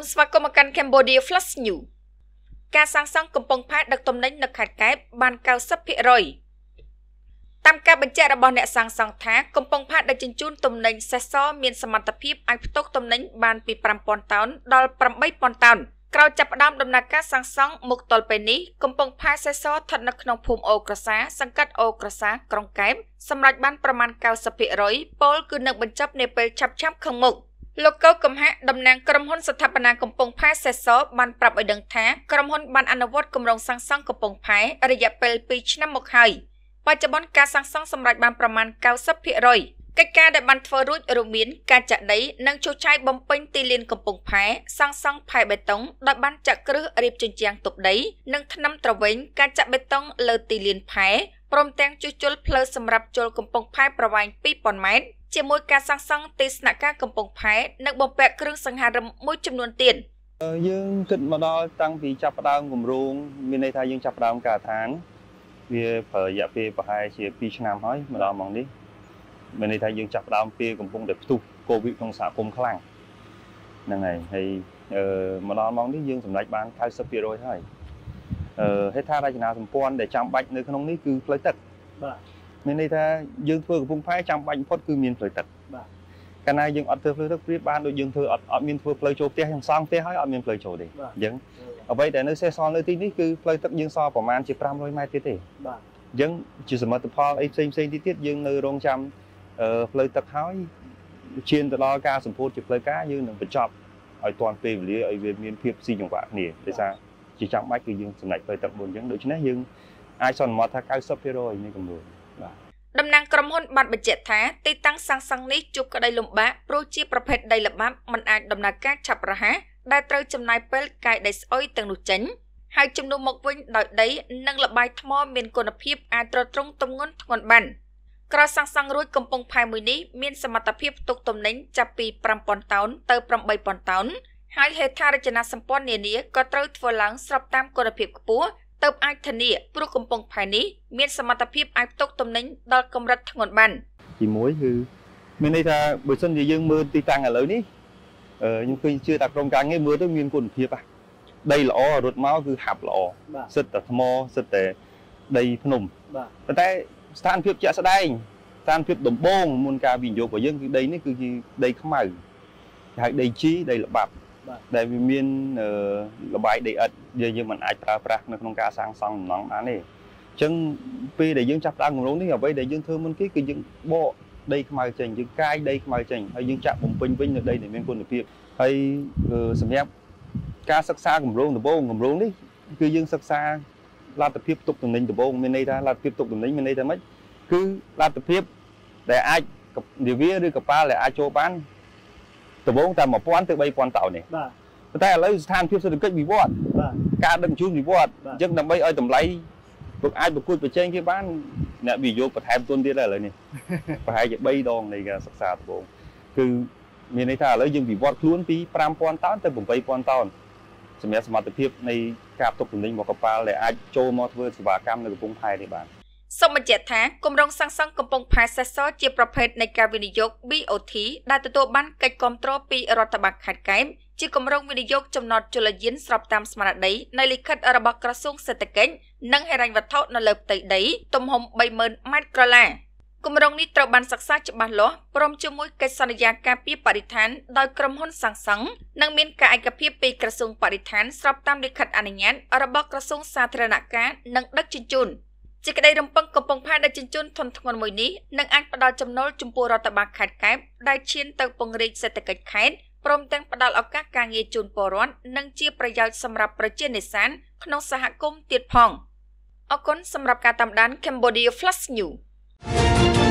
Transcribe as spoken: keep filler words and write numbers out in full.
ស្វាគមន៍មកកាន់ Cambodia Flash News ការសាងសង់កំពង់ផែដឹកទំនិញនៅខេត្តកែបបាន 九十ភាគរយ តាមការបញ្ជាក់របស់អ្នកសាងសង់ថាកំពង់ផែដឹកជញ្ជូនទំនិញសេសសមានសមត្ថភាពអាចផ្ទុកទំនិញបានពី ប្រាំពាន់តោនដល់ ប្រាំបីពាន់តោន ក្រោយចាប់ផ្ដើមដំណើរការសាងសង់មកទល់ពេលនេះកំពង់ផែសេសសស្ថិតនៅក្នុងភូមិអូក្រសាសង្កាត់អូក្រសាក្រុងកែបសម្រាប់បានប្រមាណ 九十ភាគរយ ពលគឺនឹងបញ្ចប់នាពេលឆាប់ៗខាងមុខ លោកកៅកំហាក់តំណាងក្រុមហ៊ុនស្ថាបនាកំពង់ផែសេសបានប្រាប់ឲ្យដឹងថាក្រុមហ៊ុនបានអនុវត្តគម្រោងសាងសង់កំពង់ផែរយៈពេល ពីរឆ្នាំមកហើយបច្ចុប្បន្នការសាងសង់សម្រាប់បានប្រមាណ 九十ភាគរយ កិច្ចការដែលបានធ្វើរួចរួមមានការចាក់ដីនិងជួសជុលបំពេញទីលានកំពង់ផែសាងសង់ផែបេតុងដោយបានចាក់គ្រឹះរៀបជញ្ជាំងទប់ដីនិងថ្នាំត្រវែងការចាក់បេតុងលើទីលានផែព្រមទាំងជួសជុលផ្លូវសម្រាប់ចូលកំពង់ផែប្រវែង ពីរពាន់ម៉ែត្រ ជាមួយការសាងសង់ទីស្នាក់ការកំពង់ផែនិងបំពាក់គ្រឿងសង្ហារិមមួយចំនួនទៀតយើងគិតមកដល់តាំងពីចាប់ផ្ដើមគម្រោងមានន័យថាយើងចាប់ផ្ដើមការដ្ឋានវាប្រហែលរយៈពេលប្រហែលជា ពីរឆ្នាំហើយមកដល់ម៉ោងនេះមានន័យថាយើងចាប់ផ្ដើមពេលកំពុងតែផ្ទុះកូវីដក្នុងសហគមន៍ខ្លាំងហ្នឹងហើយហើយមកដល់ម៉ោងនេះយើងសម្រេចបាន 九十ភាគរយ ហើយហេដ្ឋារចនាសម្ព័ន្ធដែលចាំបាច់នៅក្នុងនេះគឺផ្លូវទឹកបាទមានន័យថាយើងធ្វើកំពង់ផែចាំបាច់បំផុតគឺមានផ្លូវទឹកបាទកាលណាយើងអត់ធ្វើផ្លូវទឹកព្រៀបបានដូចយើងធ្វើអត់អត់មានធ្វើផ្លូវចូលផ្ទះយើងសង់ផ្ទះហើយអត់មានផ្លូវចូលទេអញ្ចឹងអ្វីដែលនៅសេសសល់នៅទីនេះគឺផ្លូវទឹកយើងសល់ប្រមាណជា ប្រាំរយម៉ែត្រទៀតទេបាទអញ្ចឹងជាសមិទ្ធផលអីផ្សេងផ្សេងទៀតទៀតយើងនៅរងចាំផ្លូវទឹកហើយឈានទៅដល់ការសម្ពោធជាផ្លូវការយើងនឹងបញ្ចប់ឲ្យទាន់ពេលវេលាឲ្យវាមានភាពស៊ីចង្វាក់គ្នាដោយសារជាចាំបាច់គឺយើងសម្រេចផ្លូវទឹកមុនអញ្ចឹងដូច្នេះយើងអាចសន្មតថា 九十ភាគរយ នៃគម្រោងបាទតំណាងក្រុមហ៊ុនបានបញ្ជាក់ថាទីតាំងសាងសង់នេះជួបក្តីលំបាកព្រោះជាប្រភេទដីល្បាប់មិនអាចដំណើរការឆាប់រហ័សដែលត្រូវចំណាយពេលកាយដីស្អុយទាំងនោះចេញហើយជំនួសមកវិញដោយដីនិងល្បាយថ្មមានគុណភាពអាចទ្រទ្រង់ទម្ងន់ធ្ងន់បានក្រោយសាងសង់រួចកំពង់ផែមួយនេះមានសមត្ថភាពផ្ទុកទំនិញចាប់ពី ប្រាំពាន់តោនទៅ ប្រាំបីពាន់តោនហើយហេដ្ឋារចនាសម្ព័ន្ធនានាក៏ត្រូវធ្វើឡើងស្របតាមគុណភាពខ្ពស់ទៅអាចធានាព្រោះកំពង់ផែនេះមានសមត្ថភាពអាចផ្ទុកទំនិញដល់កម្រិតធ្ងន់បានទីមួយគឺមានន័យថាបើសិនជាយើងមើលទីតាំងឥឡូវនេះខ្ញុំឃើញជឿថាក្រុមការងារមើលទៅមានគុណភាពហ่ะដីល្អរត់មកគឺហាប់ល្អសិតតែថ្មសិតតែដីភ្នំប៉ុន្តែស្ថានភាពជាក់ស្ដែងស្ថានភាពដំបូងមុនការវិនិយោគរបស់យើងគឺដីនេះគឺជាដីខ្មៅគេហៅដីជីដីល្បាប់ដែលវាមានលបាយដីឥដ្ឋយើងយើងមិនអាចប្រើប្រាស់នៅក្នុងការសាងសង់ដំណង់បានទេអញ្ចឹងពេលដែលយើងចាប់ផ្ដើមគម្រោងនេះអ្វីដែលយើងធ្វើមុនគេគឺយើងបកដីខ្មៅចេញយើងកាយដីខ្មៅចេញហើយយើងចាក់បំពេញវិញនៅដីដែលមានគុណភាពហើយសម្រាប់ការសិក្សាគម្រោងដំបូងគម្រោងនេះគឺយើងសិក្សាលទ្ធភាពទុកទំនិញដំបូងមានន័យថាលទ្ធភាពទុកទំនិញមានន័យថាម៉េចគឺលទ្ធភាពដែលអាចនាវាឬកប៉ាល់ដែលអាចចូលបានដំបូងតែ mộtពាន់ ទៅ បីពាន់តោននេះបាទតែឥឡូវស្ថានភាពសេដ្ឋកិច្ចវិវត្តបាទការដឹកជញ្ជូនវិវត្តអញ្ចឹងដើម្បីឲ្យតម្លៃពួកអាចប្រកួតប្រជែងគេបានអ្នកវិនិយោគបន្ថែមទុនទៀតហើយឥឡូវនេះប្រហែលជា បីដងនៃការសិក្សាដំបូងគឺមានន័យថាឥឡូវយើងវិវត្តខ្លួនពី ប្រាំពាន់តោនទៅ ប្រាំបីពាន់តោនសម្រាប់សមត្ថភាពនៃការផ្ទុកទំនិញរបស់កប៉ាល់ដែលអាចចូលមកធ្វើសេវាកម្មនៅកំពង់ផែនេះបានសូមបញ្ជាក់ថាគម្រោងសាងសង់កំពង់ផែសេសជាប្រភេទនៃការវិនិយោគ B O T ដែលទទួលបានកិច្ចគាំទ្រពីរដ្ឋបាលខេត្តកែបជាគម្រោងវិនិយោគចំណតជលយានស្របតាមស្មារតីនៃលិខិតរបស់ក្រសួងសេដ្ឋកិច្ចនិងហិរញ្ញវត្ថុនៅលើផ្ទៃដីទំហំ បីម៉ឺនម៉ែត្រក្រឡាគម្រោងនេះត្រូវបានសិក្សាច្បាស់លាស់ព្រមជាមួយកិច្ចសន្យាការពារបរិស្ថានដោយក្រុមហ៊ុនសាងសង់និងមានការឯកភាពពីក្រសួងបរិស្ថានស្របតាមលិខិតអនុញ្ញាតរបស់ក្រសួងសាធារណការនិងដឹកជញ្ជូនជាក្តីរំពឹងកំពង់ផែដឹកជញ្ជូនធនធ្ងន់មួយនេះនឹងអាចផ្ដល់ចំណូលចំពោះរដ្ឋបាលខេត្តកែបដែលឈានទៅពង្រីកសេដ្ឋកិច្ចខេត្តព្រមទាំងផ្ដល់ឱកាសការងារជូនពលរដ្ឋនិងជាប្រយោជន៍សម្រាប់ប្រជានេសាទក្នុងសហគមន៍ទៀតផងអរគុណសម្រាប់ការតាមដាន Cambodia Flash News